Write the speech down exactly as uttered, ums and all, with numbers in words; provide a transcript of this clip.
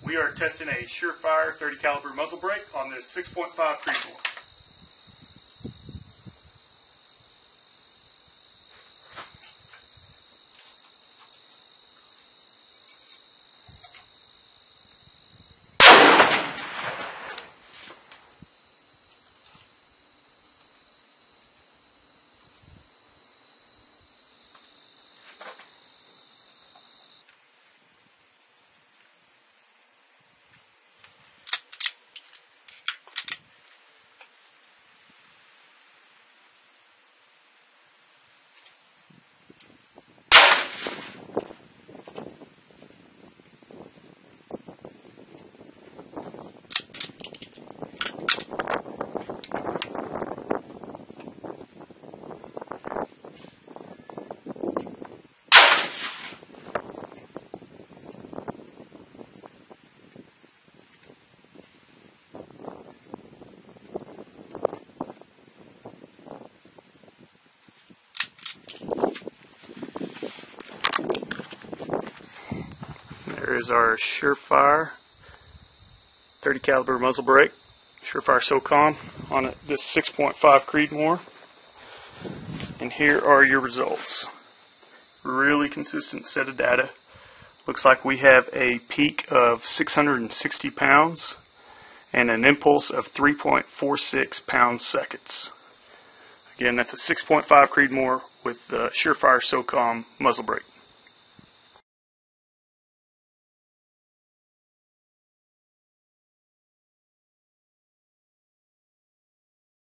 We are testing a Surefire thirty caliber muzzle brake on this six point five Recoil. There is our Surefire thirty caliber muzzle brake, Surefire SOCOM on it, this six point five Creedmoor. And here are your results. Really consistent set of data. Looks like we have a peak of six hundred sixty pounds and an impulse of three point four six pounds seconds. Again, that's a six point five Creedmoor with the Surefire SOCOM muzzle brake.